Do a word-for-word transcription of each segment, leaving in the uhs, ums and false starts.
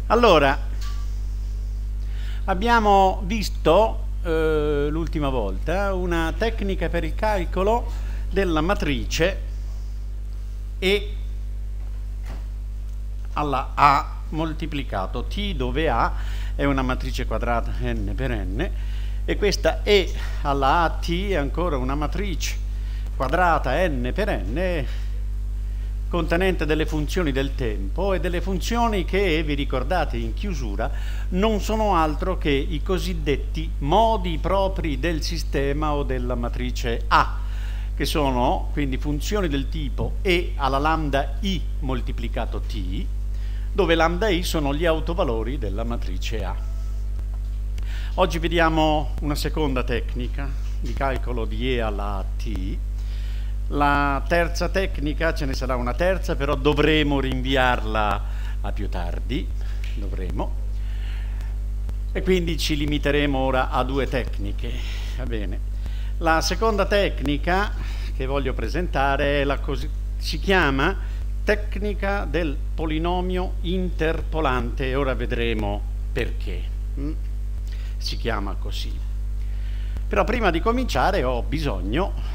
Allora, abbiamo visto eh, l'ultima volta una tecnica per il calcolo della matrice E alla A moltiplicato T, dove A è una matrice quadrata n per n, e questa E alla A T è ancora una matrice quadrata n per n contenente delle funzioni del tempo e delle funzioni che, vi ricordate in chiusura, non sono altro che i cosiddetti modi propri del sistema o della matrice A, che sono quindi funzioni del tipo E alla lambda I moltiplicato T, dove lambda I sono gli autovalori della matrice A. Oggi vediamo una seconda tecnica di calcolo di E alla A T. La terza tecnica, ce ne sarà una terza, però dovremo rinviarla a più tardi, dovremo, e quindi ci limiteremo ora a due tecniche, va bene. La seconda tecnica che voglio presentare è la così, si chiama tecnica del polinomio interpolante, e ora vedremo perché mm? si chiama così. Però prima di cominciare ho bisogno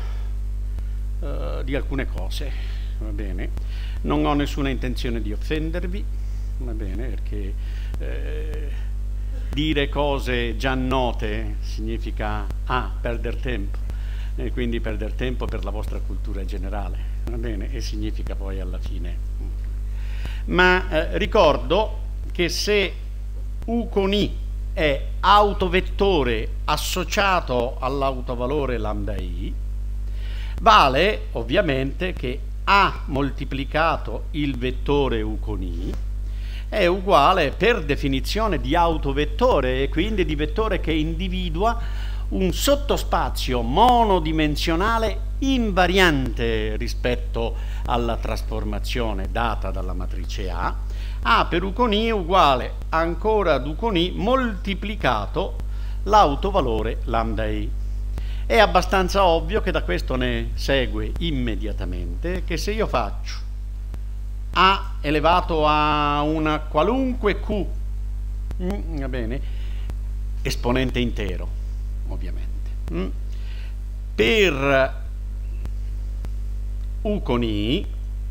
Uh, di alcune cose, va bene? Non ho nessuna intenzione di offendervi, va bene? Perché eh, dire cose già note significa A, perdere tempo, e quindi perdere tempo per la vostra cultura generale, va bene? E significa poi alla fine. Ma eh, ricordo che se U con I è autovettore associato all'autovalore lambda I, vale ovviamente che A moltiplicato il vettore U con I è uguale per definizione di autovettore, e quindi di vettore che individua un sottospazio monodimensionale invariante rispetto alla trasformazione data dalla matrice A. A per U con I uguale ancora ad U con I moltiplicato l'autovalore lambda I. È abbastanza ovvio che da questo ne segue immediatamente che se io faccio A elevato a una qualunque Q, mm, va bene, esponente intero ovviamente, mm, per U con I,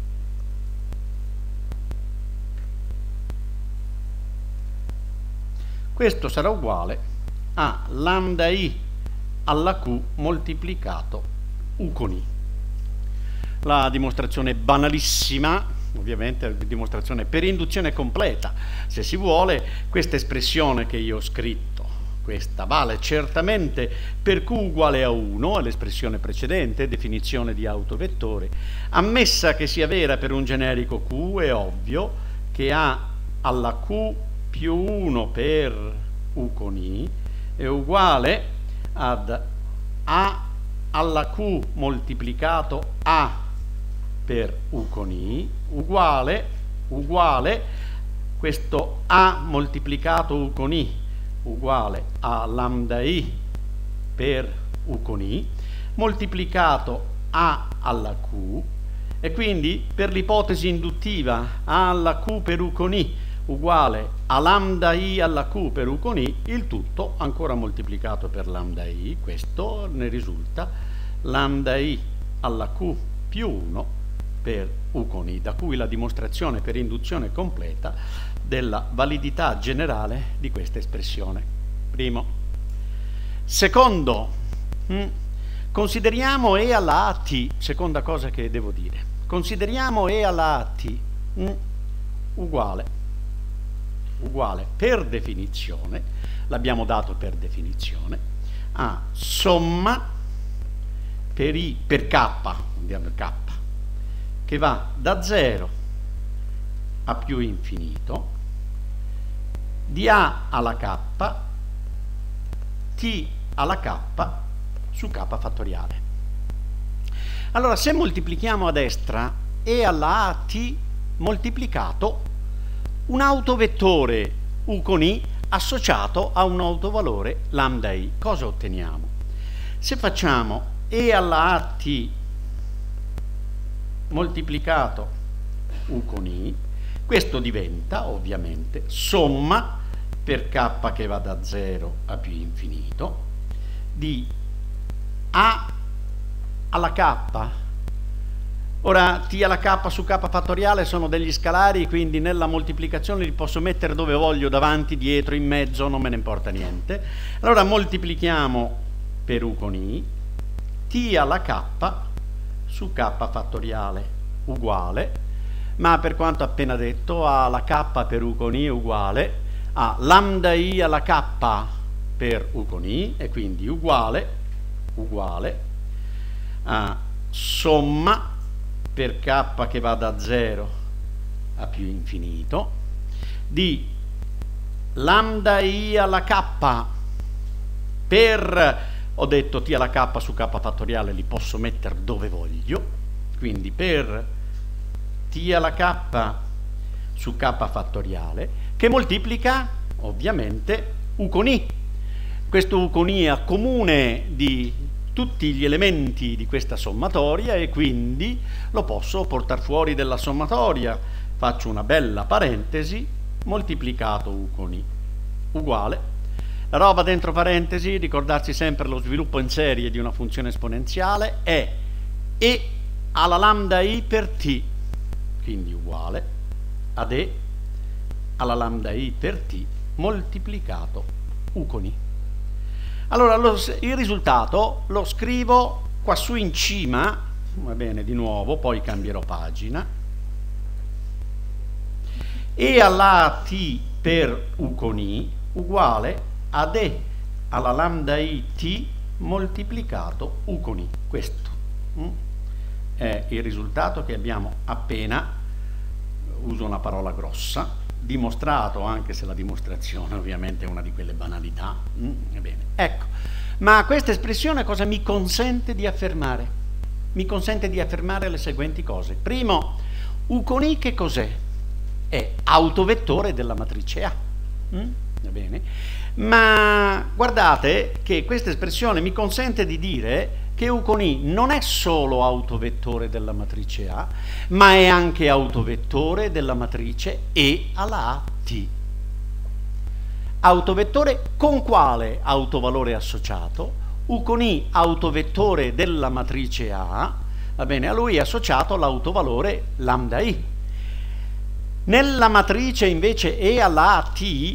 questo sarà uguale a lambda I alla Q moltiplicato U con I. La dimostrazione banalissima, ovviamente è dimostrazione per induzione completa, se si vuole, questa espressione che io ho scritto, questa vale certamente per Q uguale a uno, è l'espressione precedente, definizione di autovettore, ammessa che sia vera per un generico Q, è ovvio che A alla Q più uno per U con I è uguale ad A alla Q moltiplicato A per U con I uguale, uguale questo A moltiplicato U con I uguale a lambda I per U con I moltiplicato A alla Q, e quindi per l'ipotesi induttiva A alla Q per U con I uguale a lambda I alla Q per U con I, il tutto ancora moltiplicato per lambda I, questo ne risulta lambda I alla Q più uno per U con I, da cui la dimostrazione per induzione completa della validità generale di questa espressione. Primo. Secondo, hm, consideriamo E alla A T, seconda cosa che devo dire, consideriamo E alla A T hm, uguale uguale per definizione, l'abbiamo dato per definizione, a somma per I per K, andiamo K, che va da zero a più infinito, di A alla K, T alla K su K fattoriale. Allora, se moltiplichiamo a destra E alla A T moltiplicato un autovettore U con I associato a un autovalore lambda I, cosa otteniamo? Se facciamo E alla A T moltiplicato U con I, Questo diventa ovviamente somma per k che va da zero a più infinito di a alla k. Ora t alla k su k fattoriale sono degli scalari, quindi nella moltiplicazione li posso mettere dove voglio, davanti, dietro, in mezzo, non me ne importa niente. Allora moltiplichiamo per u con i, t alla k su k fattoriale uguale, ma per quanto appena detto, a alla k per u con i uguale a lambda i alla k per u con i, e quindi uguale, uguale a somma per k che va da zero a più infinito di lambda i alla k per, ho detto t alla k su k fattoriale li posso mettere dove voglio, quindi per t alla k su k fattoriale che moltiplica ovviamente u con i. Questo u con i accomune di tutti gli elementi di questa sommatoria e quindi lo posso portare fuori della sommatoria. Faccio una bella parentesi, moltiplicato u con i uguale, la roba dentro parentesi, ricordarsi sempre lo sviluppo in serie di una funzione esponenziale, è e alla lambda i per t, quindi uguale ad e alla lambda i per t moltiplicato u con i. Allora lo, il risultato lo scrivo qua su in cima, va bene, di nuovo, poi cambierò pagina, e alla t per u con i uguale ad e alla lambda i t moltiplicato u con i. Questo mm, è il risultato che abbiamo appena, uso una parola grossa, dimostrato, anche se la dimostrazione ovviamente è una di quelle banalità. Mm, bene. Ecco, ma questa espressione cosa mi consente di affermare? Mi consente di affermare le seguenti cose. Primo, u con i che cos'è? È autovettore della matrice A. Mm? Va bene? Ma guardate che questa espressione mi consente di dire che u con i non è solo autovettore della matrice A, ma è anche autovettore della matrice E alla A T. Autovettore con quale autovalore associato? U con i autovettore della matrice A, va bene, a lui è associato l'autovalore lambda i. Nella matrice invece E alla A T,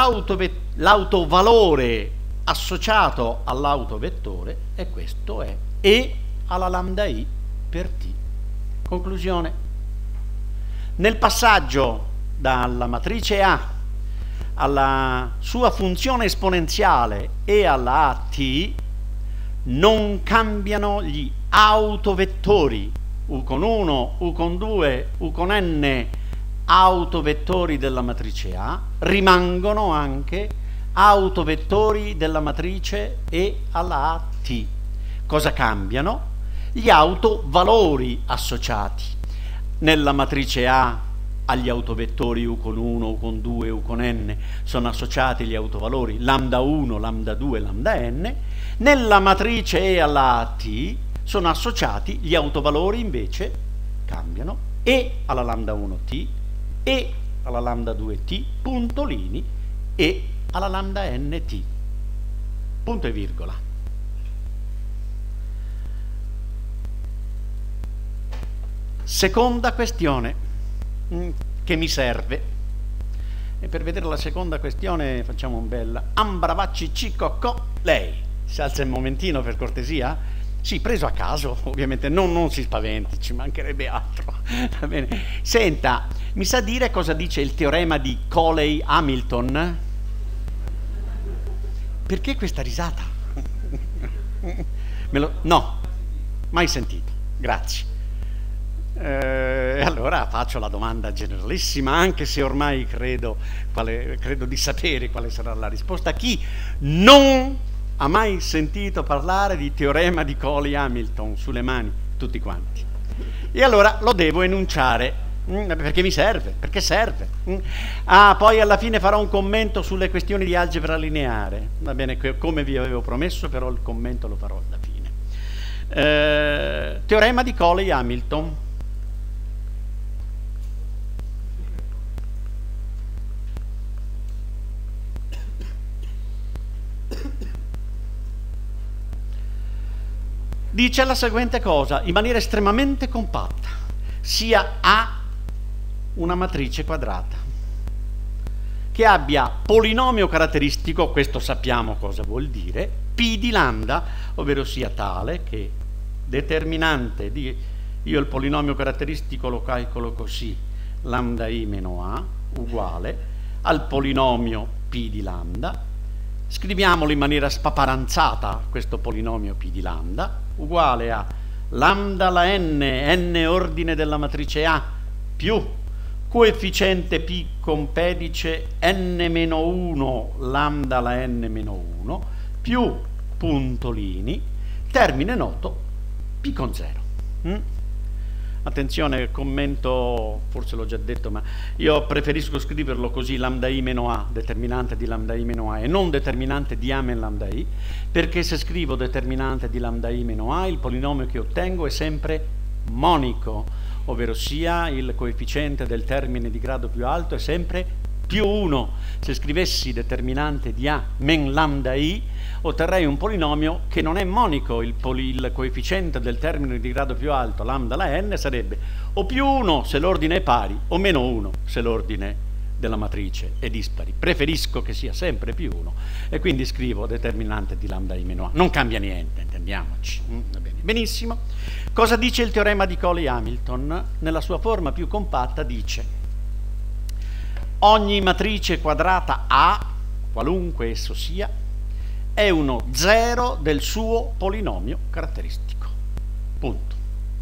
l'autovalore associato all'autovettore, e questo è E alla lambda i per t. Conclusione. Nel passaggio dalla matrice A alla sua funzione esponenziale E alla A T non cambiano gli autovettori u con uno, u con due, u con n autovettori della matrice A, rimangono anche autovettori della matrice E alla A T. Cosa cambiano? Gli autovalori associati. Nella matrice A agli autovettori u con uno, u con due, u con n sono associati gli autovalori lambda uno, lambda due, lambda n. Nella matrice E alla A T sono associati gli autovalori, invece cambiano, E alla lambda uno t, E alla lambda due t, puntolini, E alla lambda nt, punto e virgola. Seconda questione mh, che mi serve, e per vedere la seconda questione facciamo un bel ambravacci cicocco. Lei si alza un momentino per cortesia? Sì, preso a caso, ovviamente, non, non si spaventi, ci mancherebbe altro. Va bene. Senta, mi sa dire cosa dice il teorema di Coley-Hamilton? Perché questa risata? Me lo... No, mai sentito, grazie. Eh, allora faccio la domanda generalissima, anche se ormai credo, quale, credo di sapere quale sarà la risposta. Chi non ha mai sentito parlare di teorema di Coley-Hamilton? Sulle mani, tutti quanti. E allora lo devo enunciare. Perché mi serve, perché serve. Ah, poi alla fine farò un commento sulle questioni di algebra lineare, va bene, come vi avevo promesso, però il commento lo farò alla fine. Eh, teorema di Coley-Hamilton. dice la seguente cosa, in maniera estremamente compatta, sia A una matrice quadrata, che abbia polinomio caratteristico, questo sappiamo cosa vuol dire, P di lambda, ovvero sia tale che determinante di, io il polinomio caratteristico lo calcolo così, lambda I meno A, uguale al polinomio P di lambda, scriviamolo in maniera spaparanzata, questo polinomio P di lambda, uguale a lambda la n, n ordine della matrice A, più coefficiente P con pedice n meno uno, lambda la n meno uno, più puntolini, termine noto P con zero. Mm? Attenzione, commento, forse l'ho già detto, ma io preferisco scriverlo così, lambda I meno A, determinante di lambda I meno A, e non determinante di A meno lambda I, perché se scrivo determinante di lambda I meno A, il polinomio che ottengo è sempre monico, ovvero sia il coefficiente del termine di grado più alto è sempre più uno. Se scrivessi determinante di A men lambda I, otterrei un polinomio che non è monico, il, poli, il coefficiente del termine di grado più alto, lambda la n, sarebbe o più uno se l'ordine è pari, o meno uno se l'ordine della matrice è dispari. Preferisco che sia sempre più uno, e quindi scrivo determinante di lambda I meno A. Non cambia niente, intendiamoci. Mm, va bene. Benissimo. Cosa dice il teorema di Coley-Hamilton? Nella sua forma più compatta dice: ogni matrice quadrata A, qualunque esso sia, è uno zero del suo polinomio caratteristico. Punto.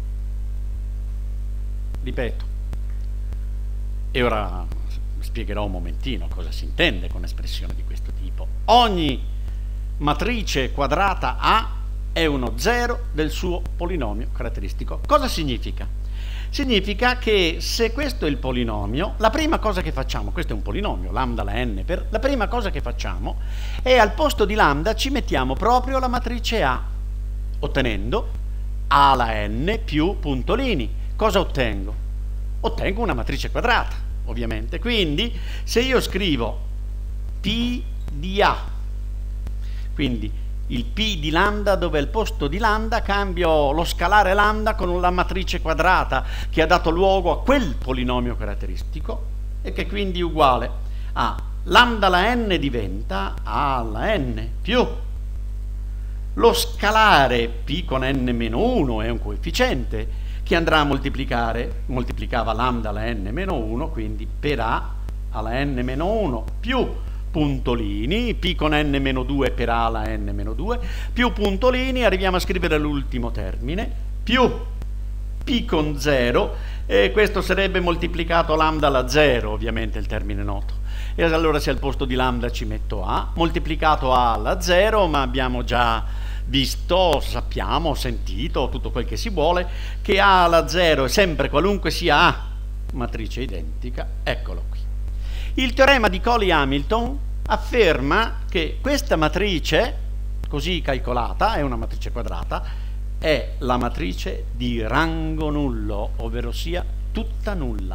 Ripeto. E ora spiegherò un momentino cosa si intende con espressione di questo tipo. Ogni matrice quadrata A è uno zero del suo polinomio caratteristico. Cosa significa? Significa che se questo è il polinomio, la prima cosa che facciamo, questo è un polinomio, lambda la n, per, la prima cosa che facciamo è al posto di lambda ci mettiamo proprio la matrice A, ottenendo A la n più puntolini. Cosa ottengo? Ottengo una matrice quadrata, ovviamente. Quindi se io scrivo P di A, quindi il P di lambda, dove al posto di lambda cambio lo scalare lambda con la matrice quadrata che ha dato luogo a quel polinomio caratteristico, e che quindi è uguale a lambda la n diventa A alla n più lo scalare P con n meno uno, è un coefficiente che andrà a moltiplicare, moltiplicava lambda la n meno uno, quindi per A alla n meno uno più puntolini, P con n meno due per A alla n meno due, più puntolini, arriviamo a scrivere l'ultimo termine, più P con zero, e questo sarebbe moltiplicato lambda alla zero, ovviamente il termine noto. E allora se al posto di lambda ci metto A, moltiplicato A alla zero, ma abbiamo già visto, sappiamo, sentito, tutto quel che si vuole, che A alla zero è sempre, qualunque sia A, matrice identica, eccolo qui. Il teorema di Coley-Hamilton afferma che questa matrice, così calcolata, è una matrice quadrata, è la matrice di rango nullo, ovvero sia tutta nulla.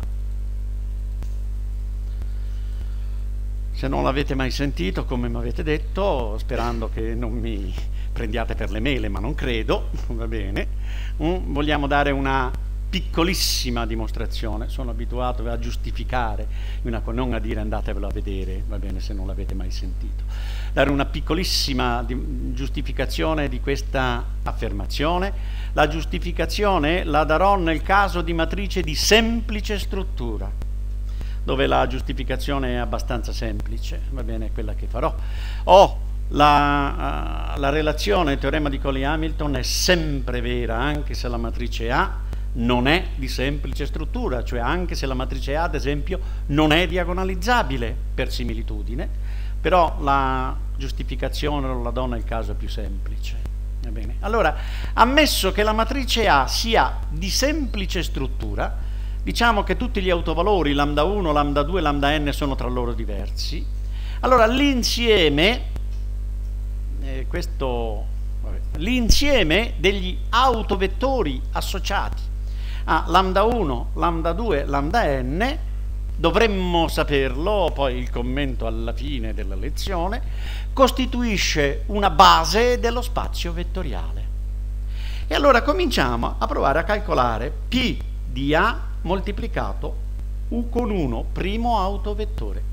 Se non l'avete mai sentito, come mi avete detto, sperando che non mi prendiate per le mele, ma non credo, va bene, mm, vogliamo dare una piccolissima dimostrazione. Sono abituato a giustificare, una, non a dire andatevelo a vedere, va bene, se non l'avete mai sentito. Dare una piccolissima di, giustificazione di questa affermazione. La giustificazione la darò nel caso di matrice di semplice struttura, dove la giustificazione è abbastanza semplice, va bene, è quella che farò. O la, uh, la relazione, il teorema di Coley-Hamilton è sempre vera, anche se la matrice A non è di semplice struttura, cioè anche se la matrice A, ad esempio, non è diagonalizzabile per similitudine, però la giustificazione la do nel caso più semplice. Va bene? Allora, ammesso che la matrice A sia di semplice struttura, diciamo che tutti gli autovalori, lambda uno, lambda due, lambda n, sono tra loro diversi, allora l'insieme, eh, questo, l'insieme degli autovettori associati a lambda uno, lambda due, lambda n, dovremmo saperlo, poi il commento alla fine della lezione, costituisce una base dello spazio vettoriale. E allora cominciamo a provare a calcolare P di A moltiplicato U con uno, primo autovettore.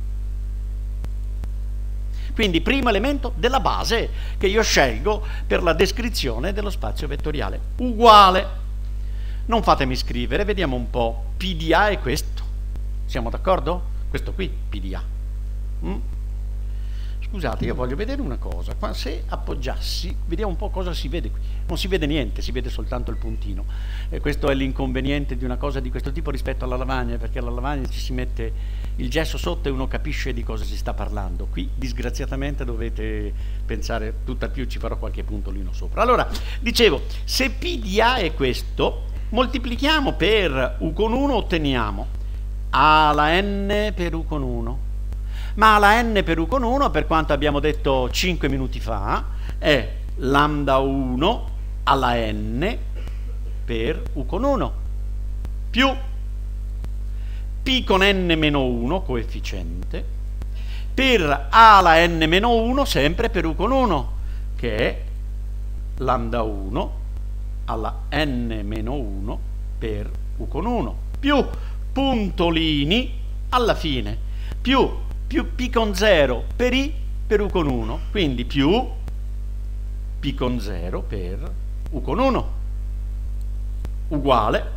Quindi primo elemento della base che io scelgo per la descrizione dello spazio vettoriale, uguale. Non fatemi scrivere, vediamo un po'. P di A è questo. Siamo d'accordo? Questo qui, P di A. Mm? Scusate, io voglio vedere una cosa. Qua, se appoggiassi, vediamo un po' cosa si vede qui. Non si vede niente, si vede soltanto il puntino. E questo è l'inconveniente di una cosa di questo tipo rispetto alla lavagna, perché alla lavagna ci si mette il gesso sotto e uno capisce di cosa si sta parlando. Qui, disgraziatamente, dovete pensare, tutt'al più ci farò qualche puntolino sopra. Allora, dicevo, se P di A è questo, moltiplichiamo per U con uno, otteniamo A alla N per U con uno. Ma la n per U con uno, per quanto abbiamo detto cinque minuti fa, è lambda uno alla n per U con uno più P con n meno uno, coefficiente, per A alla n meno uno, sempre per U con uno, che è lambda uno alla n meno uno per U con uno, più puntolini alla fine, più più P con zero per I per U con uno, quindi più P con zero per U con uno, uguale.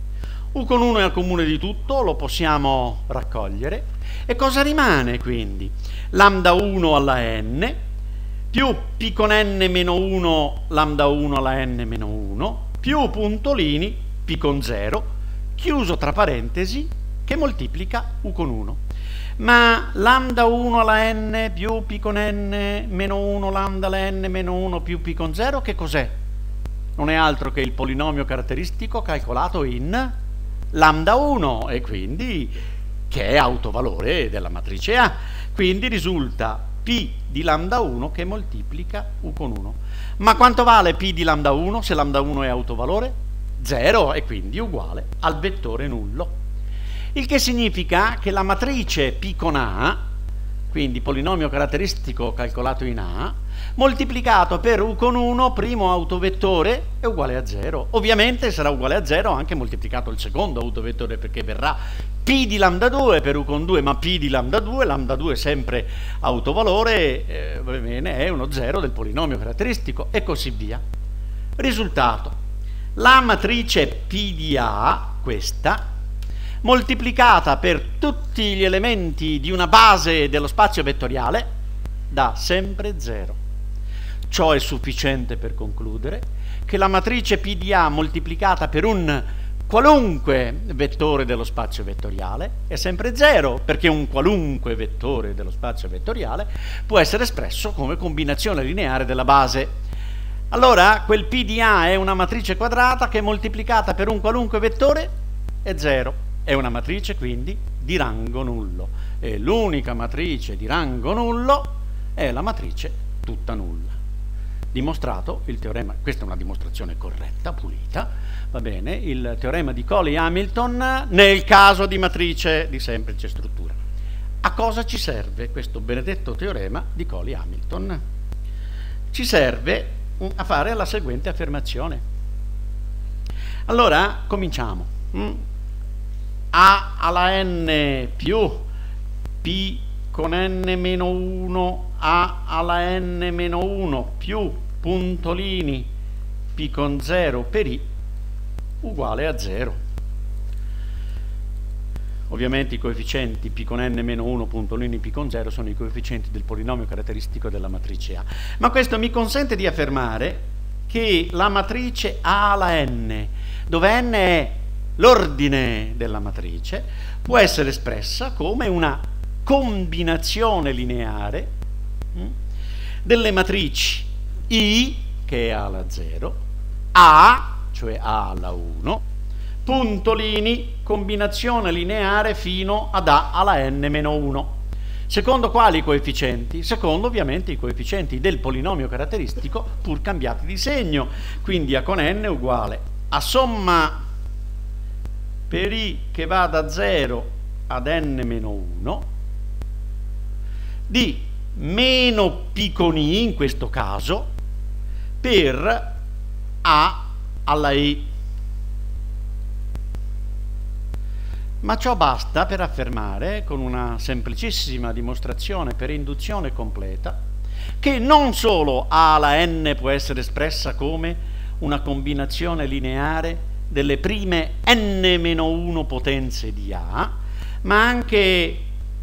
U con uno è al comune di tutto, lo possiamo raccogliere. E cosa rimane quindi? Lambda uno alla n, più P con n meno uno, lambda uno alla n meno uno, più puntolini P con zero, chiuso tra parentesi, che moltiplica U con uno. Ma lambda uno alla n più P con n meno uno lambda alla n meno uno più P con zero, che cos'è? Non è altro che il polinomio caratteristico calcolato in lambda uno, e quindi che è autovalore della matrice A. Quindi risulta P di lambda uno che moltiplica U con uno. Ma quanto vale P di lambda uno se lambda uno è autovalore? zero, e quindi uguale al vettore nullo. Il che significa che la matrice P con A, quindi polinomio caratteristico calcolato in A, moltiplicato per U con uno, primo autovettore, è uguale a zero. Ovviamente sarà uguale a zero anche moltiplicato il secondo autovettore, perché verrà P di lambda due per U con due, ma P di lambda due, lambda due è sempre autovalore, eh, va bene, è uno zero del polinomio caratteristico, e così via. Risultato: la matrice P di A, questa, moltiplicata per tutti gli elementi di una base dello spazio vettoriale, dà sempre zero. Ciò è sufficiente per concludere che la matrice P di A moltiplicata per un qualunque vettore dello spazio vettoriale è sempre zero, perché un qualunque vettore dello spazio vettoriale può essere espresso come combinazione lineare della base. Allora, quel P di A è una matrice quadrata che moltiplicata per un qualunque vettore è zero. È una matrice quindi di rango nullo, e l'unica matrice di rango nullo è la matrice tutta nulla. Dimostrato il teorema, questa è una dimostrazione corretta, pulita, va bene, il teorema di Coley-Hamilton nel caso di matrice di semplice struttura. A cosa ci serve questo benedetto teorema di Coley-Hamilton? Ci serve a fare la seguente affermazione. Allora, cominciamo. A alla n più P con n meno uno A alla n meno uno più puntolini P con zero per I uguale a zero. Ovviamente i coefficienti P con n meno uno puntolini P con zero sono i coefficienti del polinomio caratteristico della matrice A. Ma questo mi consente di affermare che la matrice A alla n, dove n è l'ordine della matrice, può essere espressa come una combinazione lineare mh, delle matrici I, che è A alla zero, A, cioè A alla uno, puntolini, combinazione lineare fino ad A alla n meno uno. Secondo quali coefficienti? Secondo ovviamente i coefficienti del polinomio caratteristico pur cambiati di segno. Quindi A con n è uguale a somma per I che va da zero ad n meno uno di meno P con I, in questo caso, per A alla i. Ma ciò basta per affermare, con una semplicissima dimostrazione per induzione completa, che non solo A alla n può essere espressa come una combinazione lineare delle prime n meno uno potenze di A, ma anche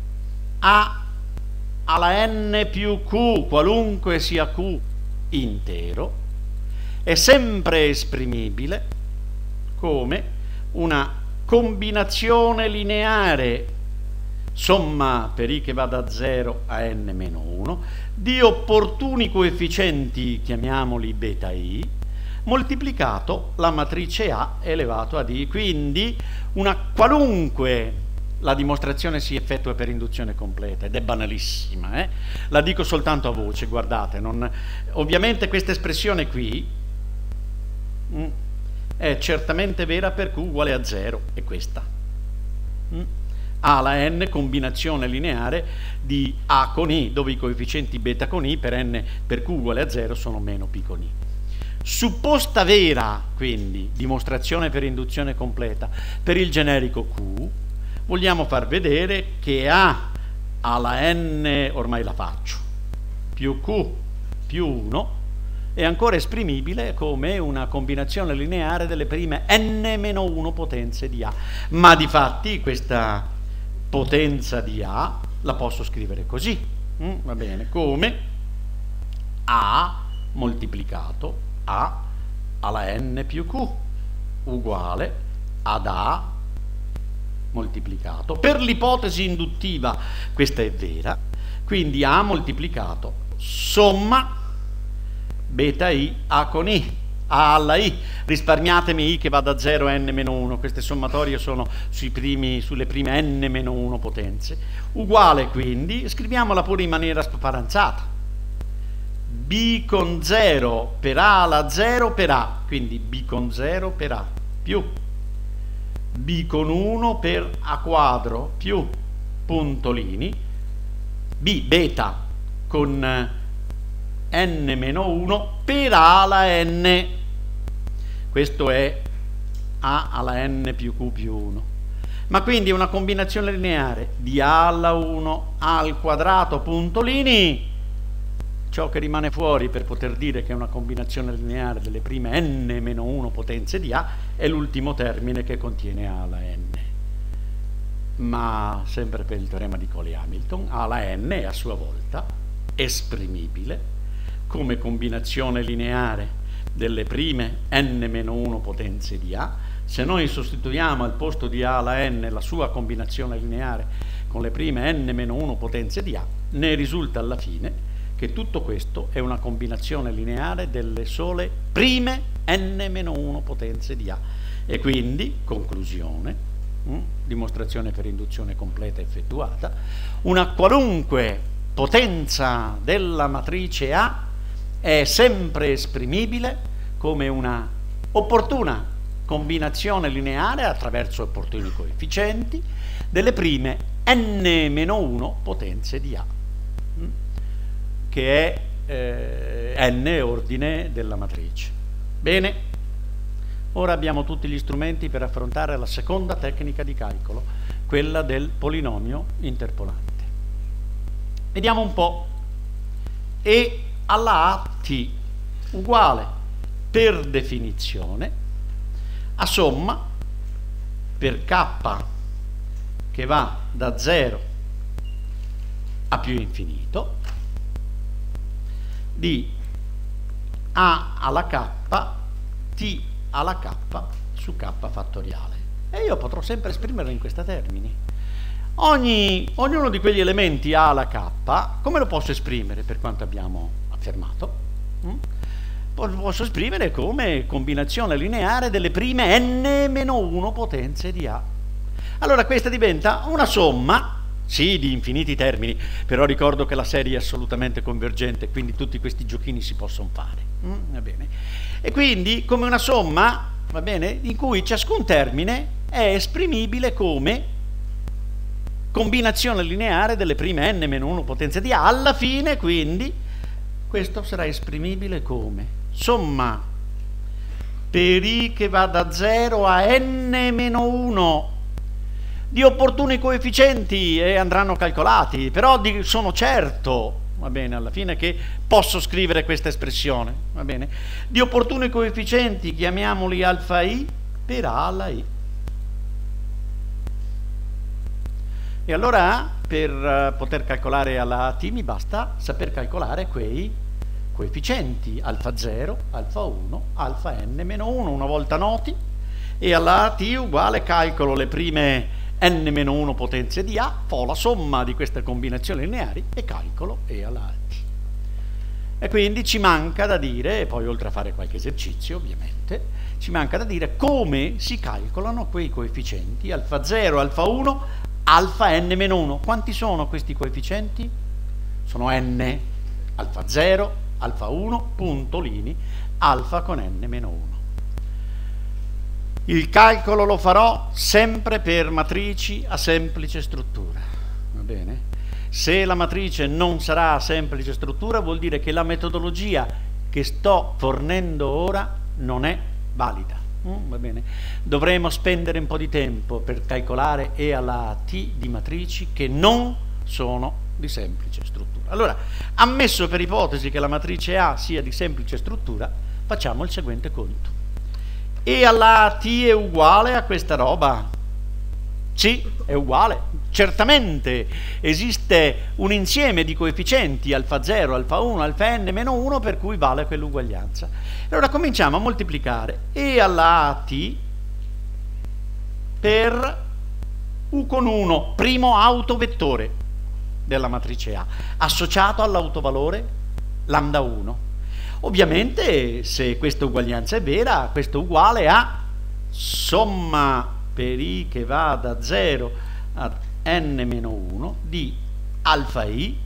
A alla n più q, qualunque sia q intero, è sempre esprimibile come una combinazione lineare, somma per i che va da zero a n meno uno, di opportuni coefficienti, chiamiamoli beta i, moltiplicato la matrice A elevato ad i. Quindi una qualunque, la dimostrazione si effettua per induzione completa ed è banalissima, eh? La dico soltanto a voce, guardate, non, ovviamente questa espressione qui mh, è certamente vera per q uguale a zero, è questa. mh? A alla n combinazione lineare di A con i, dove i coefficienti beta con i per n per q uguale a zero sono meno p con i. Supposta vera, quindi, dimostrazione per induzione completa per il generico q, vogliamo far vedere che A alla n, ormai la faccio, più q più uno è ancora esprimibile come una combinazione lineare delle prime n meno uno potenze di A. Ma difatti questa potenza di A la posso scrivere così, mm, va bene, come A moltiplicato A alla n più q uguale ad A moltiplicato. Per l'ipotesi induttiva questa è vera, quindi A moltiplicato somma beta i A con i, A alla i, risparmiatemi i che va da zero a n meno uno, queste sommatorie sono sui primi, sulle prime n meno uno potenze, uguale quindi, scriviamola pure in maniera spaparanzata, b con zero per A alla zero per A, quindi b con zero per A più b con uno per A quadro più puntolini, b beta con n meno uno per A alla n, questo è A alla n più q più uno, ma quindi una combinazione lineare di A alla uno al quadrato puntolini. Ciò che rimane fuori per poter dire che è una combinazione lineare delle prime n meno uno potenze di A è l'ultimo termine che contiene A alla n. Ma sempre per il teorema di Coley-Hamilton, A alla n è a sua volta esprimibile come combinazione lineare delle prime n meno uno potenze di A. Se noi sostituiamo al posto di A alla n la sua combinazione lineare con le prime n meno uno potenze di A, ne risulta alla fine che tutto questo è una combinazione lineare delle sole prime n meno uno potenze di A. E quindi, conclusione, mh, dimostrazione per induzione completa effettuata, una qualunque potenza della matrice A è sempre esprimibile come una opportuna combinazione lineare attraverso opportuni coefficienti delle prime n meno uno potenze di A, che è eh, n ordine della matrice. Bene, ora abbiamo tutti gli strumenti per affrontare la seconda tecnica di calcolo, quella del polinomio interpolante. Vediamo un po'. E alla a t uguale per definizione a somma per k che va da zero a più infinito di a alla k t alla k su k fattoriale. E io potrò sempre esprimerlo in questi termini. Ogni, ognuno di quegli elementi a alla k, come lo posso esprimere per quanto abbiamo affermato? Mm? Posso esprimere come combinazione lineare delle prime n meno uno potenze di A. Allora questa diventa una somma, sì, di infiniti termini, però ricordo che la serie è assolutamente convergente, quindi tutti questi giochini si possono fare. Mm? Va bene. E quindi come una somma, va bene, in cui ciascun termine è esprimibile come combinazione lineare delle prime n meno uno potenze di A. Alla fine, quindi, questo sarà esprimibile come somma per i che va da zero a n meno uno di opportuni coefficienti, e andranno calcolati, però di, sono certo, va bene, alla fine, che posso scrivere questa espressione, va bene, di opportuni coefficienti, chiamiamoli alfa i per a alla i. E allora per poter calcolare alla t mi basta saper calcolare quei coefficienti alfa zero, alfa uno, alfa n meno uno, una volta noti, e alla t uguale calcolo le prime n meno uno potenze di a, fo la somma di queste combinazioni lineari e calcolo e alla t. E quindi ci manca da dire, e poi oltre a fare qualche esercizio ovviamente, ci manca da dire come si calcolano quei coefficienti alfa zero, alfa uno, alfa n meno uno. Quanti sono questi coefficienti? Sono n, alfa zero, alfa uno, puntolini, alfa con n meno uno. Il calcolo lo farò sempre per matrici a semplice struttura, va bene? Se la matrice non sarà a semplice struttura, vuol dire che la metodologia che sto fornendo ora non è valida. Mm, va bene? Dovremo spendere un po' di tempo per calcolare e alla t di matrici che non sono di semplice struttura. Allora, ammesso per ipotesi che la matrice A sia di semplice struttura, facciamo il seguente conto. E alla t è uguale a questa roba? Sì, è uguale. Certamente esiste un insieme di coefficienti alfa zero, alfa uno, alfa n meno uno per cui vale quell'uguaglianza. Allora cominciamo a moltiplicare e alla t per u con uno, primo autovettore della matrice A, associato all'autovalore lambda uno. Ovviamente, se questa uguaglianza è vera, questo è uguale a somma per i che va da zero a n meno uno di alfa i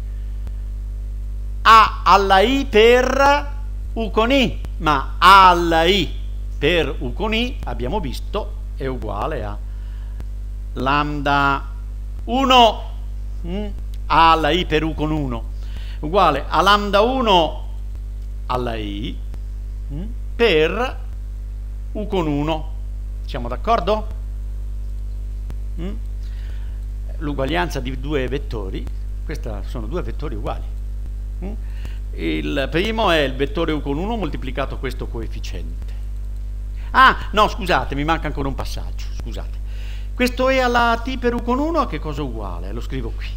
a alla i per u con i, ma a alla i per u con i, abbiamo visto, è uguale a lambda uno, mm, a alla i per u con uno, uguale a lambda uno alla i mm, per u con uno. Siamo d'accordo? Mm? L'uguaglianza di due vettori, questi sono due vettori uguali. Mm? Il primo è il vettore u con uno moltiplicato questo coefficiente. Ah, no, scusate, mi manca ancora un passaggio, scusate. Questo è alla t per u con uno a che cosa uguale? Lo scrivo qui.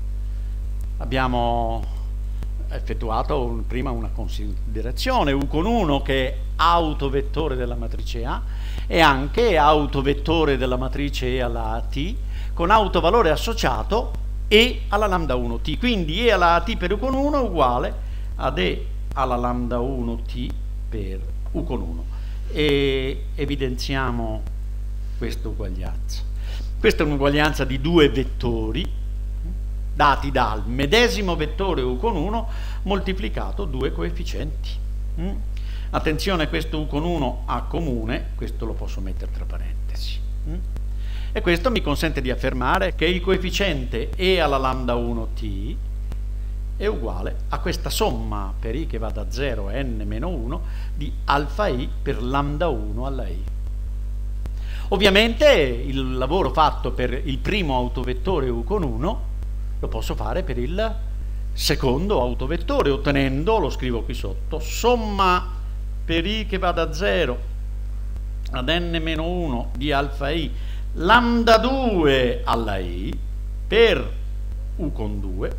Abbiamo effettuato un, prima una considerazione, u con uno che è autovettore della matrice A e anche autovettore della matrice E alla t con autovalore associato E alla lambda uno t, quindi E alla t per u con uno è uguale ad E alla lambda uno t per u con uno, e evidenziamo questa uguaglianza. Questa è un'uguaglianza di due vettori dati dal medesimo vettore u con uno moltiplicato due coefficienti. Mm? Attenzione, questo u con uno ha comune, questo lo posso mettere tra parentesi. Mm? E questo mi consente di affermare che il coefficiente E alla lambda uno t è uguale a questa somma per i che va da zero a n meno uno di alfa i per lambda uno alla i. Ovviamente il lavoro fatto per il primo autovettore u con uno lo posso fare per il secondo autovettore, ottenendo, lo scrivo qui sotto, somma per i che va da zero ad n meno uno di alfa i lambda due alla i per u con due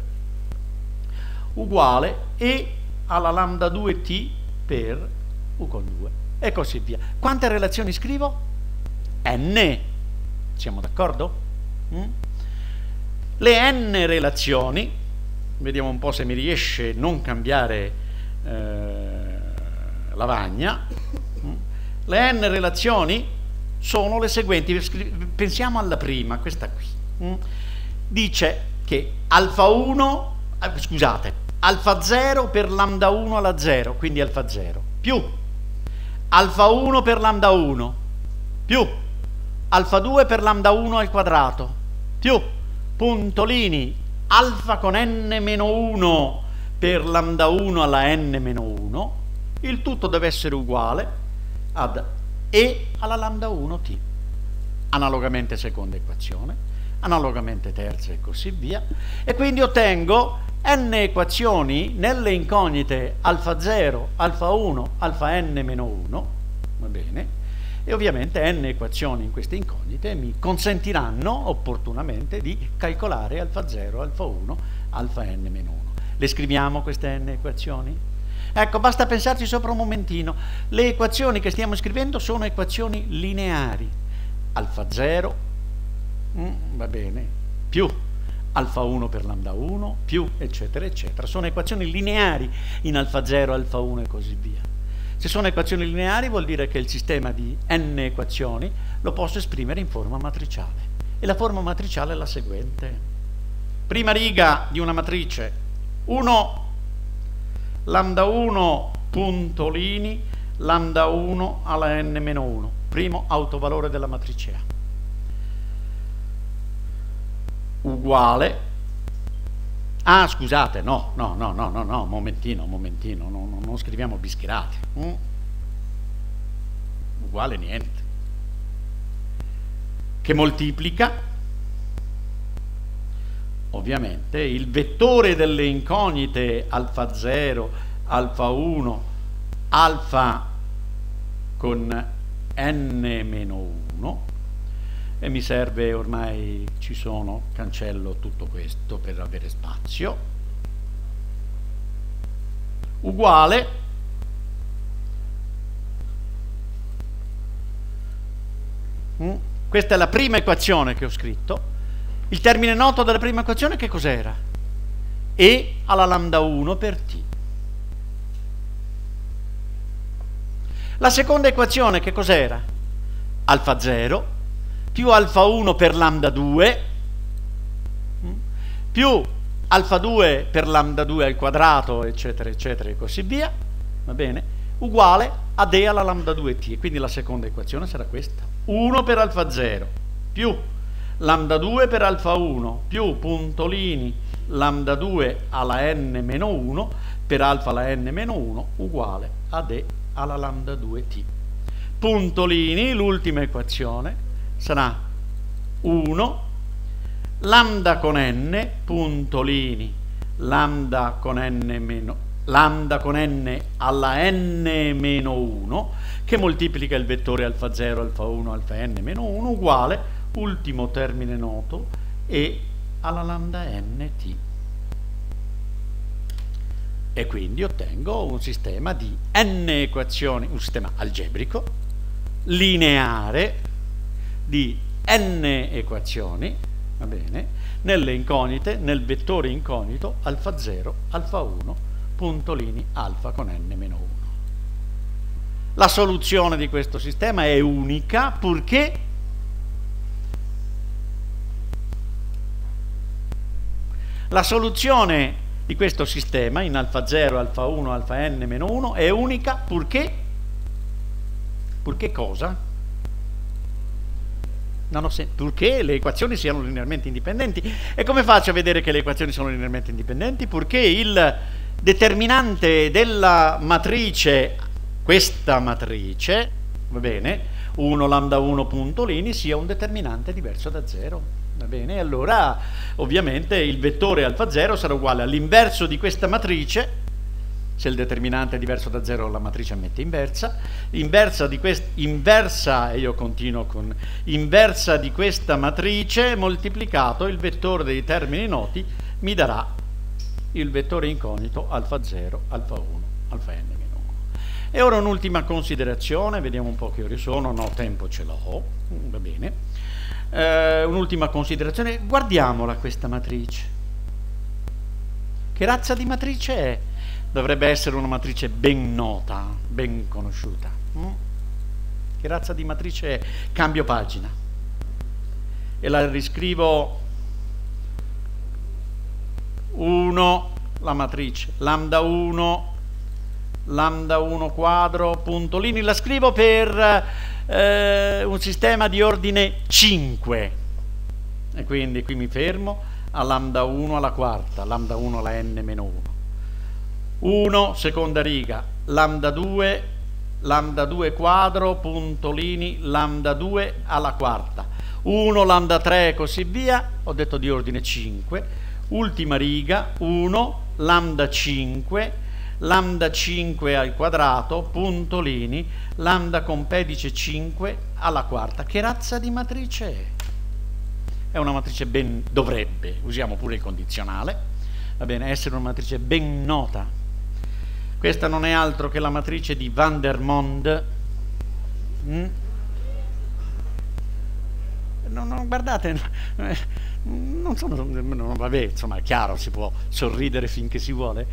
uguale E alla lambda due t per u con due, e così via. Quante relazioni scrivo? N. Siamo d'accordo? Mm? Le n relazioni, vediamo un po' se mi riesce a non cambiare eh, lavagna. Le n relazioni sono le seguenti. Pensiamo alla prima, questa qui. Dice che alfa uno, eh, scusate, alfa zero per lambda uno alla zero, quindi alfa zero, più alfa uno per lambda uno, più alfa due per lambda uno al quadrato, più puntolini alfa con n meno uno per lambda uno alla n meno uno, il tutto deve essere uguale ad E alla lambda uno t. Analogamente seconda equazione, analogamente terza e così via. E quindi ottengo n equazioni nelle incognite alfa zero, alfa uno, alfa n meno uno, va bene? E ovviamente n equazioni in queste incognite mi consentiranno opportunamente di calcolare alfa zero, alfa uno, alfa n meno uno. Le scriviamo queste n equazioni? Ecco, basta pensarci sopra un momentino. Le equazioni che stiamo scrivendo sono equazioni lineari. Alfa zero, mm, va bene, più alfa uno per lambda uno, più eccetera eccetera. Sono equazioni lineari in alfa zero, alfa uno e così via. Se sono equazioni lineari vuol dire che il sistema di n equazioni lo posso esprimere in forma matriciale. E la forma matriciale è la seguente. Prima riga di una matrice, uno, lambda uno puntolini, lambda uno alla n meno uno, primo autovalore della matrice A, uguale, ah scusate, no, no, no, no, no, no, momentino, momentino, no, no, non scriviamo bischierati, mm. uguale niente, che moltiplica ovviamente il vettore delle incognite alfa zero, alfa uno, alfa con n meno uno, e mi serve, ormai ci sono, cancello tutto questo per avere spazio, uguale mm, questa è la prima equazione che ho scritto. Il termine noto della prima equazione che cos'era? E alla lambda uno per t. La seconda equazione che cos'era? Alfa zero più alfa uno per lambda due più alfa due per lambda due al quadrato, eccetera, eccetera, e così via, va bene? Uguale ad E alla lambda due t. E quindi la seconda equazione sarà questa. uno per alfa zero più lambda due per alfa uno più puntolini lambda due alla n meno uno per alfa alla n meno uno uguale ad E alla lambda due t. Puntolini, l'ultima equazione, sarà uno lambda con n puntolini lambda con n meno lambda con n alla n meno uno che moltiplica il vettore alfa zero, alfa uno, alfa n meno uno uguale, ultimo termine noto, E alla lambda n t. E quindi ottengo un sistema di n equazioni, un sistema algebrico, lineare, di n equazioni, va bene, nelle incognite, nel vettore incognito alfa zero, alfa uno, puntolini alfa con n meno uno. La soluzione di questo sistema è unica purché la soluzione di questo sistema in alfa zero, alfa uno, alfa n meno uno è unica purché purché cosa? Non ho purché le equazioni siano linearmente indipendenti. E come faccio a vedere che le equazioni sono linearmente indipendenti? Purché il determinante della matrice, questa matrice, va bene, uno lambda uno puntolini, sia un determinante diverso da zero. Va bene, allora ovviamente il vettore alfa zero sarà uguale all'inverso di questa matrice. Se il determinante è diverso da zero, la matrice mette inversa. Inversa di questa, inversa, e io continuo con inversa di questa matrice moltiplicato il vettore dei termini noti mi darà il vettore incognito alfa zero, alfa uno, alfa n meno uno. E ora un'ultima considerazione, vediamo un po' che ore sono, no, tempo ce l'ho, va bene. Uh, un'ultima considerazione, guardiamola questa matrice. Che razza di matrice è? Dovrebbe essere una matrice ben nota, ben conosciuta. Mm? Che razza di matrice è? Cambio pagina e la riscrivo uno, la matrice lambda uno, lambda uno quadro, puntolini, la scrivo per eh, un sistema di ordine cinque, e quindi qui mi fermo a lambda uno alla quarta, lambda uno alla n meno uno, uno seconda riga, lambda due lambda due quadro, puntolini, lambda due alla quarta, uno, lambda tre e così via, ho detto di ordine cinque, ultima riga, uno, lambda cinque, lambda cinque al quadrato, puntolini, lambda con pedice cinque alla quarta. Che razza di matrice è? È una matrice ben, dovrebbe, usiamo pure il condizionale, va bene, essere una matrice ben nota. Questa non è altro che la matrice di Vandermonde. Mm? No, no, guardate, non sono, non, vabbè, insomma è chiaro, si può sorridere finché si vuole,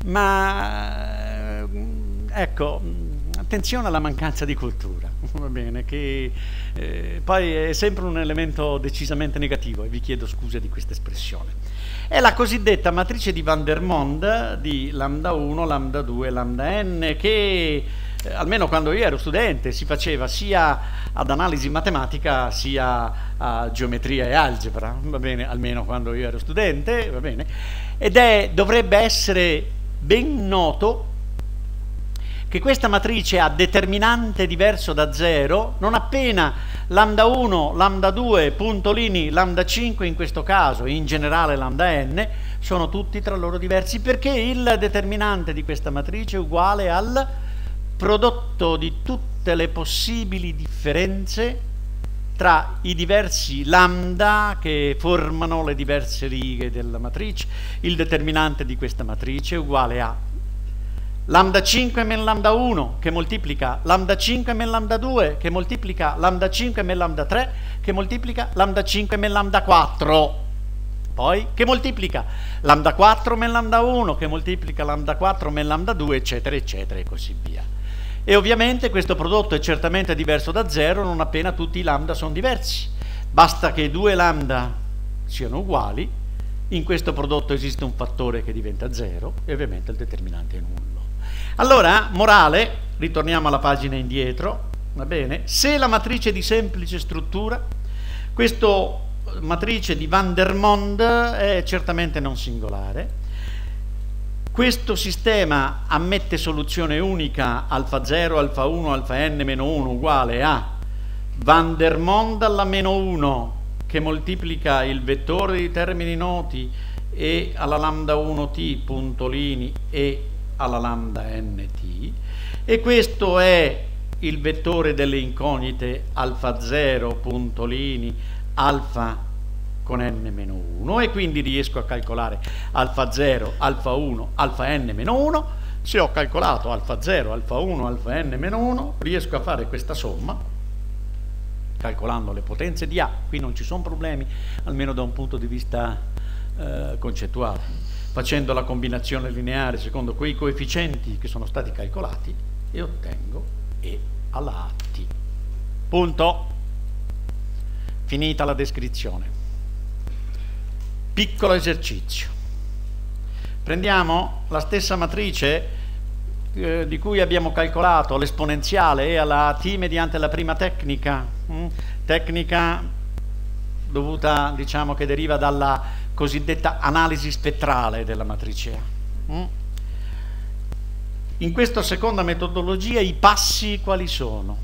ma ecco, attenzione alla mancanza di cultura, va bene, che eh, poi è sempre un elemento decisamente negativo, e vi chiedo scusa di questa espressione. È la cosiddetta matrice di Vandermonde di lambda uno, lambda due, lambda n, che eh, almeno quando io ero studente si faceva sia ad analisi matematica sia a geometria e algebra, va bene, almeno quando io ero studente, va bene, ed è, dovrebbe essere ben noto che questa matrice ha determinante diverso da zero non appena lambda uno, lambda due, puntolini, lambda cinque in questo caso, in generale lambda n, sono tutti tra loro diversi, perché il determinante di questa matrice è uguale al prodotto di tutte le possibili differenze tra i diversi lambda che formano le diverse righe della matrice. Il determinante di questa matrice è uguale a lambda cinque men lambda uno che moltiplica lambda cinque men lambda due che moltiplica lambda cinque men lambda tre che moltiplica lambda cinque men lambda quattro, poi che moltiplica lambda quattro men lambda uno che moltiplica lambda quattro men lambda due, eccetera eccetera e così via. E ovviamente questo prodotto è certamente diverso da zero non appena tutti i lambda sono diversi, basta che due lambda siano uguali, in questo prodotto esiste un fattore che diventa zero e ovviamente il determinante è nullo. Allora, morale, ritorniamo alla pagina indietro, va bene? Se la matrice di semplice struttura, questa matrice di Vandermonde è certamente non singolare. Questo sistema ammette soluzione unica alfa zero, alfa uno, alfa n meno uno uguale a Vandermonde alla meno uno che moltiplica il vettore di termini noti e alla lambda uno t puntolini e alla lambda nt, e questo è il vettore delle incognite alfa zero puntolini alfa con n meno uno, e quindi riesco a calcolare alfa zero, alfa uno, alfa n meno uno. Se ho calcolato alfa zero, alfa uno, alfa n meno uno, riesco a fare questa somma calcolando le potenze di A. Qui non ci sono problemi, almeno da un punto di vista eh, concettuale. Facendo la combinazione lineare secondo quei coefficienti che sono stati calcolati, e ottengo E alla T. Punto. Finita la descrizione. Piccolo esercizio. Prendiamo la stessa matrice eh, di cui abbiamo calcolato l'esponenziale E alla T mediante la prima tecnica, mh? tecnica dovuta, diciamo, che deriva dalla cosiddetta analisi spettrale della matrice A. In questa seconda metodologia i passi quali sono?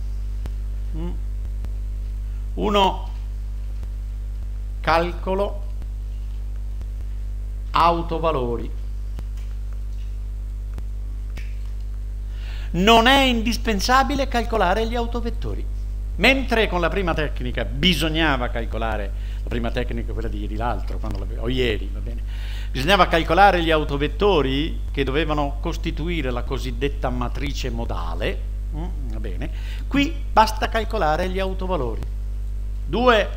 Uno, calcolo autovalori. Non è indispensabile calcolare gli autovettori. Mentre con la prima tecnica bisognava calcolare, la prima tecnica quella di ieri l'altro, o ieri, va bene, bisognava calcolare gli autovettori che dovevano costituire la cosiddetta matrice modale, mm, va bene, qui basta calcolare gli autovalori. Due,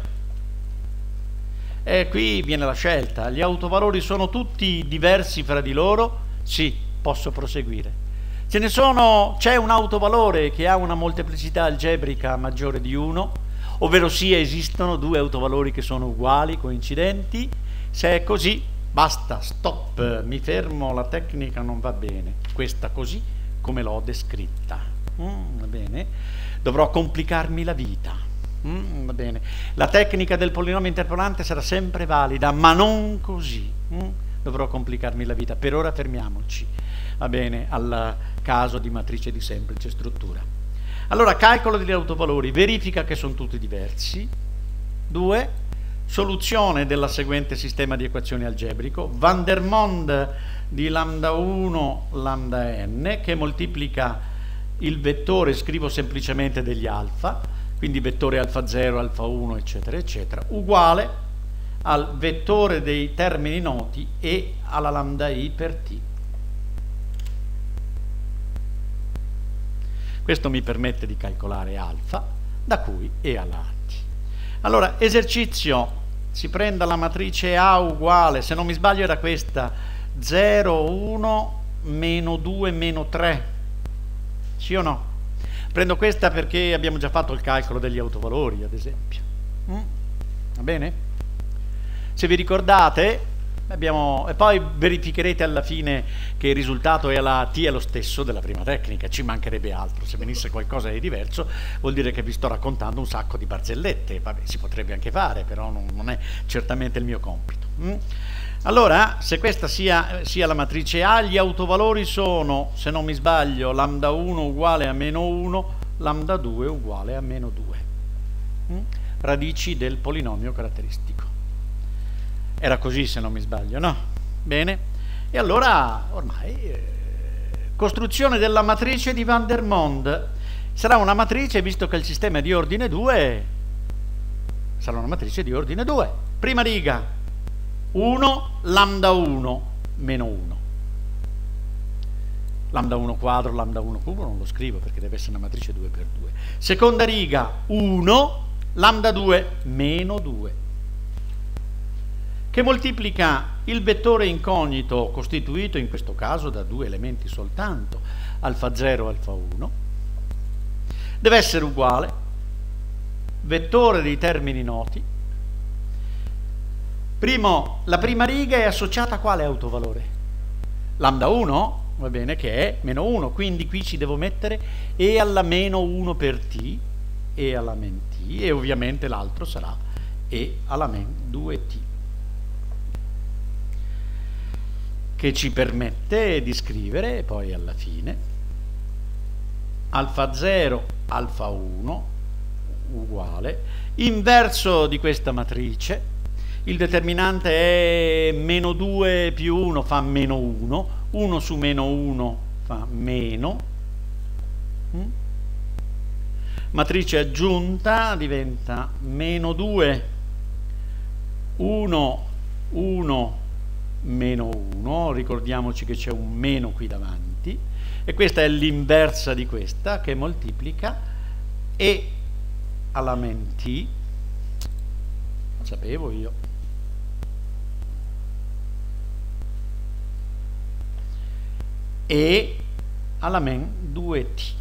e qui viene la scelta, gli autovalori sono tutti diversi fra di loro? Sì, posso proseguire. Ce ne sono, c'è un autovalore che ha una molteplicità algebrica maggiore di uno, ovvero sia esistono due autovalori che sono uguali, coincidenti. Se è così, basta, stop, mi fermo, la tecnica non va bene, questa così come l'ho descritta. Mm, va bene? Dovrò complicarmi la vita. Mm, va bene? La tecnica del polinomio interpolante sarà sempre valida, ma non così. Mm? dovrò complicarmi la vita. Per ora fermiamoci, va bene, al caso di matrice di semplice struttura. Allora, calcolo degli autovalori, verifica che sono tutti diversi. due. Soluzione del seguente sistema di equazioni algebrico, Vandermonde di lambda uno lambda n, che moltiplica il vettore, scrivo semplicemente degli alfa, quindi vettore alfa zero, alfa uno, eccetera, eccetera, uguale al vettore dei termini noti e alla lambda i per t. Questo mi permette di calcolare alfa, da cui e alla t. Allora, esercizio, si prenda la matrice A uguale, se non mi sbaglio era questa, zero, uno, meno due, meno tre, sì o no? Prendo questa perché abbiamo già fatto il calcolo degli autovalori, ad esempio. Mm? Va bene? Se vi ricordate, abbiamo, e poi verificherete alla fine che il risultato è alla T è lo stesso della prima tecnica, ci mancherebbe altro. Se venisse qualcosa di diverso vuol dire che vi sto raccontando un sacco di barzellette. Vabbè, si potrebbe anche fare, però non, non è certamente il mio compito. Mm? Allora, se questa sia, sia la matrice A, gli autovalori sono, se non mi sbaglio, lambda uno uguale a meno uno, lambda due uguale a meno due. Mm? Radici del polinomio caratteristico. Era così, se non mi sbaglio, no? Bene. E allora, ormai, eh, costruzione della matrice di Vandermonde. Sarà una matrice, visto che il sistema è di ordine due, sarà una matrice di ordine due. Prima riga, uno, lambda uno, meno uno. Lambda uno quadro, lambda uno cubo, non lo scrivo perché deve essere una matrice due per due. Seconda riga, uno, lambda due, meno due. Che moltiplica il vettore incognito costituito in questo caso da due elementi soltanto, alfa zero e alfa uno, deve essere uguale vettore dei termini noti. Primo, la prima riga è associata a quale autovalore? Lambda uno, va bene, che è meno uno, quindi qui ci devo mettere e alla meno uno per t, e alla men t, e ovviamente l'altro sarà e alla men due t. Che ci permette di scrivere poi alla fine alfa zero, alfa uno uguale, inverso di questa matrice, il determinante è meno due più uno fa meno uno, uno su meno uno fa meno, mm? Matrice aggiunta diventa meno due, uno, uno, meno uno, ricordiamoci che c'è un meno qui davanti, e questa è l'inversa di questa che moltiplica e alla men t, sapevo io, e alla men due t,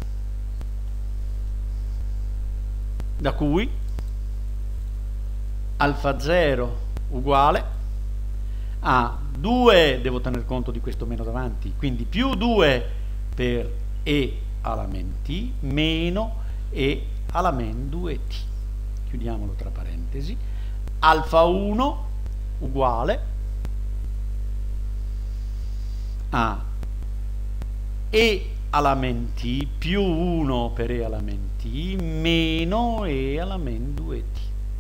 da cui alfa zero uguale a due, devo tener conto di questo meno davanti, quindi più due per e alla men t meno e alla men due t, chiudiamolo tra parentesi, alfa uno uguale a e alla men t più uno per e alla men t meno e alla men due t.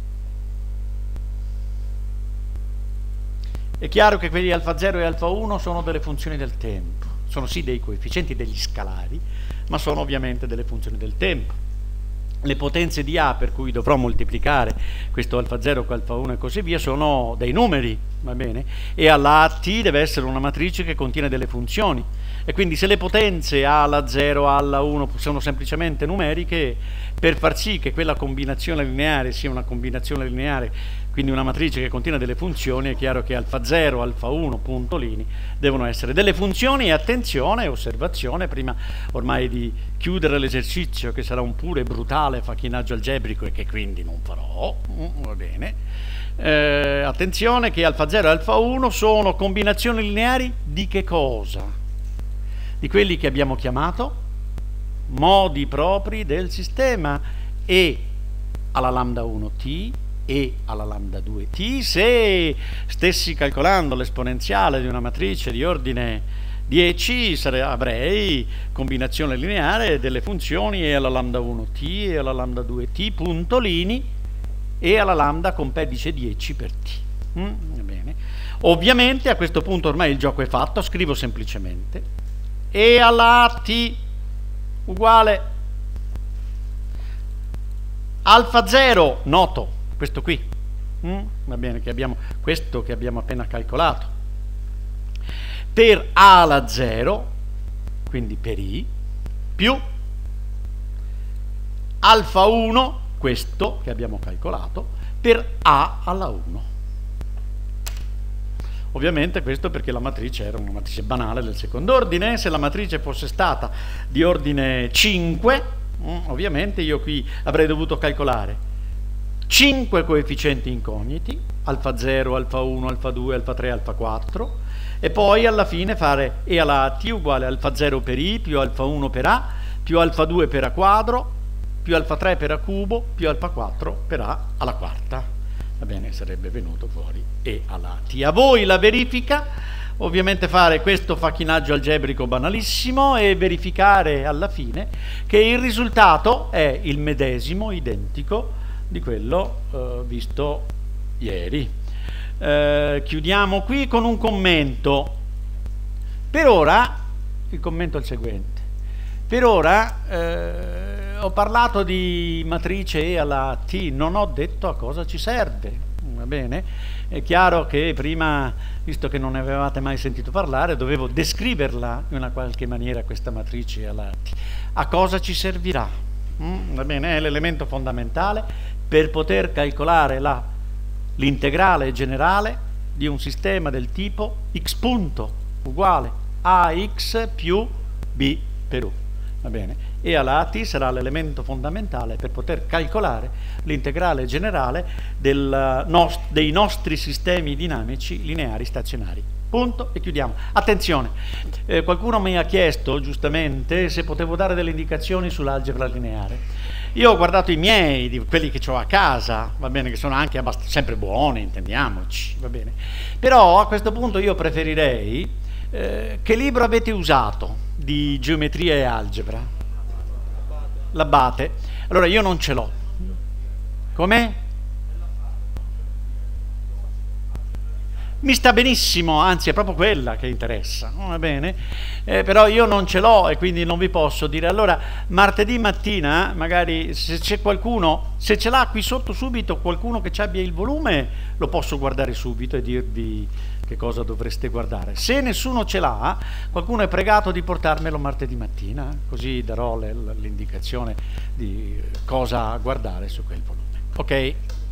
È chiaro che quelli alfa zero e alfa uno sono delle funzioni del tempo, sono sì dei coefficienti degli scalari, ma sono ovviamente delle funzioni del tempo. Le potenze di A per cui dovrò moltiplicare questo alfa zero con alfa uno e così via sono dei numeri, va bene? E alla A T deve essere una matrice che contiene delle funzioni. E quindi se le potenze A alla zero, A alla uno sono semplicemente numeriche, per far sì che quella combinazione lineare sia una combinazione lineare, quindi una matrice che contiene delle funzioni, è chiaro che alfa zero, alfa uno, puntolini, devono essere delle funzioni. E attenzione, osservazione, prima ormai di chiudere l'esercizio, che sarà un pure brutale facchinaggio algebrico e che quindi non farò, va bene, eh, attenzione che alfa zero e alfa uno sono combinazioni lineari di che cosa? Di quelli che abbiamo chiamato modi propri del sistema, e alla lambda uno t e alla lambda due t. Se stessi calcolando l'esponenziale di una matrice di ordine dieci, avrei combinazione lineare delle funzioni e alla lambda uno t e alla lambda due t puntolini e alla lambda con pedice dieci per t. Mm? Va bene. Ovviamente a questo punto ormai il gioco è fatto, scrivo semplicemente e alla at uguale alfa zero, noto questo qui, mm? Va bene, che abbiamo, questo che abbiamo appena calcolato, per a alla zero, quindi per i, più alfa uno, questo che abbiamo calcolato, per a alla uno. Ovviamente questo perché la matrice era una matrice banale del secondo ordine. Se la matrice fosse stata di ordine cinque, ovviamente io qui avrei dovuto calcolare cinque coefficienti incogniti, alfa zero, alfa uno, alfa due, alfa tre, alfa quattro, e poi alla fine fare e alla t uguale alfa zero per i più alfa uno per a più alfa due per a quadro più alfa tre per a cubo più alfa quattro per a alla quarta. Va bene, sarebbe venuto fuori e alla t. A voi la verifica, ovviamente fare questo facchinaggio algebrico banalissimo e verificare alla fine che il risultato è il medesimo, identico di quello eh, visto ieri. Eh, chiudiamo qui con un commento. Per ora, il commento è il seguente. Per ora eh, ho parlato di matrice E alla T, non ho detto a cosa ci serve, va bene? È chiaro che prima, visto che non ne avevate mai sentito parlare, dovevo descriverla in una qualche maniera questa matrice E alla T. A cosa ci servirà? Mm, va bene, è l'elemento fondamentale per poter calcolare l'integrale generale di un sistema del tipo x punto uguale a x più b per u. Va bene? E alla A T sarà l'elemento fondamentale per poter calcolare l'integrale generale del nost dei nostri sistemi dinamici lineari stazionari. Punto e chiudiamo. Attenzione, eh, qualcuno mi ha chiesto giustamente se potevo dare delle indicazioni sull'algebra lineare. Io ho guardato i miei, di quelli che ho a casa, va bene, che sono anche sempre buoni, intendiamoci, va bene. Però a questo punto io preferirei eh, che libro avete usato di geometria e algebra? L'Abate. Allora io non ce l'ho. Com'è? Mi sta benissimo, anzi è proprio quella che interessa, va bene? Eh, però io non ce l'ho e quindi non vi posso dire. Allora martedì mattina, magari se c'è qualcuno, se ce l'ha qui sotto subito qualcuno che ci abbia il volume, lo posso guardare subito e dirvi che cosa dovreste guardare. Se nessuno ce l'ha, qualcuno è pregato di portarmelo martedì mattina, così darò l'indicazione di cosa guardare su quel volume. Ok?